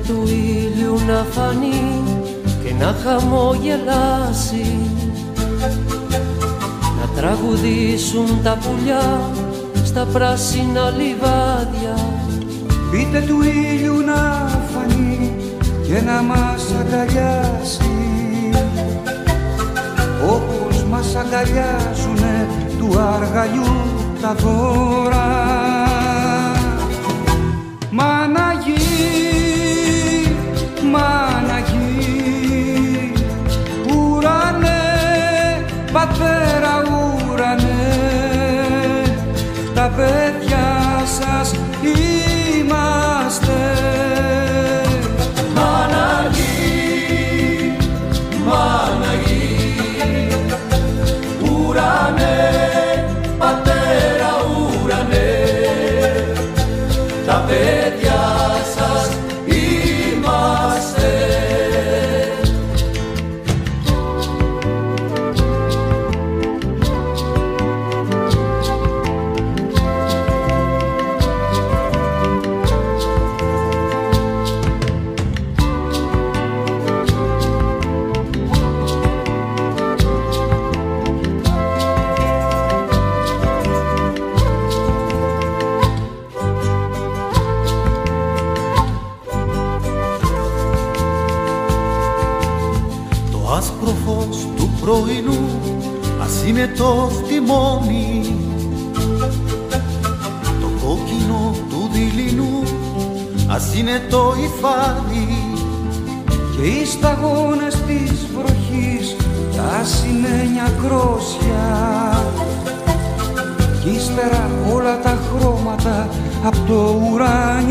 του ήλιου να φανεί και να χαμογελάσει, να τραγουδήσουν τα πουλιά στα πράσινα λιβάδια. Πείτε του ήλιου να φανεί και να μας αγκαλιάσει, όπως μας αγκαλιάζουνε του αργαλιού τα δώρα. Μάνα γη, μάνα γη, ουρανέ, πατέρα ουρανέ, τα παιδιά σας είμαστε. Μάνα γη, μάνα γη, ουρανέ, πατέρα ουρανέ, τα παιδιά σας είμαστε. Πρωινού, ας είναι το τιμόνι, το κόκκινο του δειλινού, ας είναι το υφάδι, και οι σταγόνες της βροχής τα ασημένια κρόσια, κι ύστερα όλα τα χρώματα απ' το ουράνιο